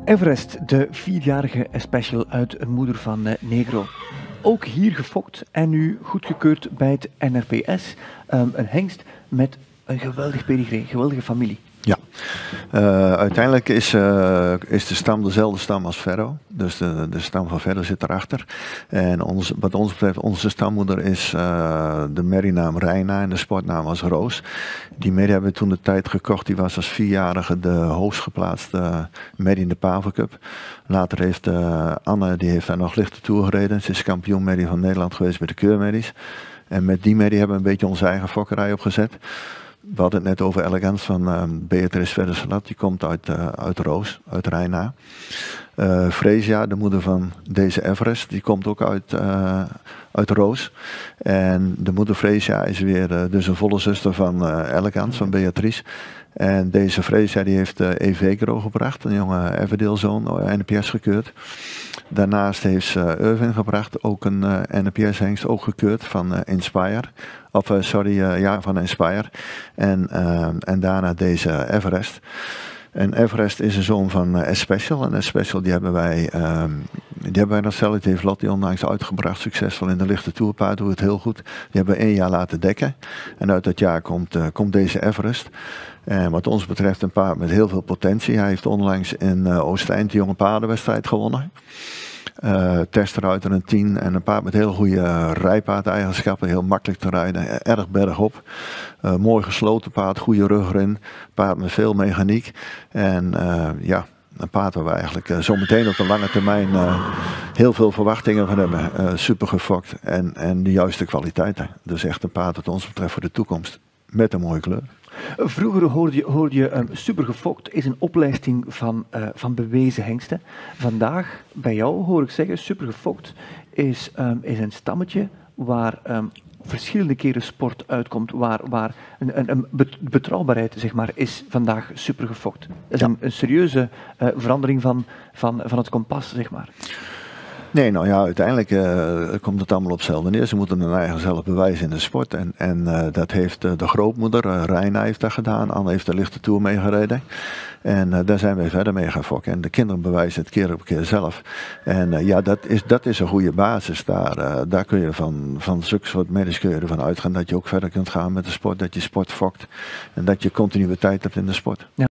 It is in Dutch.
Everest, de 4-jarige special uit een moeder van Negro. Ook hier gefokt en nu goedgekeurd bij het NRPS. Een hengst met een geweldig pedigree, geweldige familie. Ja, uiteindelijk is de stam dezelfde stam als Ferro. Dus de stam van Ferro zit erachter. En wat ons betreft, onze stammoeder is de merrienaam Reina en de sportnaam was Roos. Die merrie hebben we toen de tijd gekocht. Die was als 4-jarige de hoogst geplaatste merrie in de Pavel Cup. Later heeft Anne, die heeft daar nog lichte tour gereden. Ze is kampioen merrie van Nederland geweest met de keurmerries. En met die merrie hebben we een beetje onze eigen fokkerij opgezet. We hadden het net over Elegance van Beatrice Verdesalat. Die komt uit Roos, uit Reina. Fresia, de moeder van deze Everest, die komt ook uit Roos. En de moeder Fresia is weer dus een volle zuster van Elegance, van Beatrice. En deze Fresia die heeft Evegro gebracht, een jonge Everdale-zoon, NPS gekeurd. Daarnaast heeft ze Irvin gebracht, ook een NPS-hengst, ook gekeurd van Inspire. Van Inspire. En daarna deze Everest. En Everest is een zoon van Especial. En Especial die hebben wij nog zelf, die heeft Lottie onlangs uitgebracht, succesvol in de lichte toerpaard, doet het heel goed. Die hebben we 1 jaar laten dekken. En uit dat jaar komt deze Everest. En wat ons betreft een paard met heel veel potentie. Hij heeft onlangs in Oost-Eind de jonge paardenwedstrijd gewonnen. Testruiter een 10 en een paard met heel goede rijpaardeigenschappen, heel makkelijk te rijden, erg bergop. Mooi gesloten paard, goede rug erin, paard met veel mechaniek. En een paard waar we eigenlijk zo meteen op de lange termijn heel veel verwachtingen van hebben. Super gefokt en de juiste kwaliteiten. Dus echt een paard wat ons betreft voor de toekomst met een mooie kleur. Vroeger hoorde je super gefokt is een oplijsting van bewezen hengsten. Vandaag, bij jou hoor ik zeggen, super gefokt is een stammetje waar verschillende keren sport uitkomt, waar een betrouwbaarheid zeg maar, is vandaag super gefokt. Dat is een serieuze verandering van het kompas, zeg maar. Nee, nou ja, uiteindelijk komt het allemaal op hetzelfde neer. Ze moeten hun eigen zelf bewijzen in de sport. En dat heeft de grootmoeder, Reina heeft dat gedaan. Anne heeft de lichte tour meegereden. En daar zijn wij verder mee gaan fokken. En de kinderen bewijzen het keer op keer zelf. En dat is een goede basis. Daar kun je van zulke soort medisch kun je ervan uitgaan dat je ook verder kunt gaan met de sport. Dat je sport fokt. En dat je continuïteit hebt in de sport. Ja.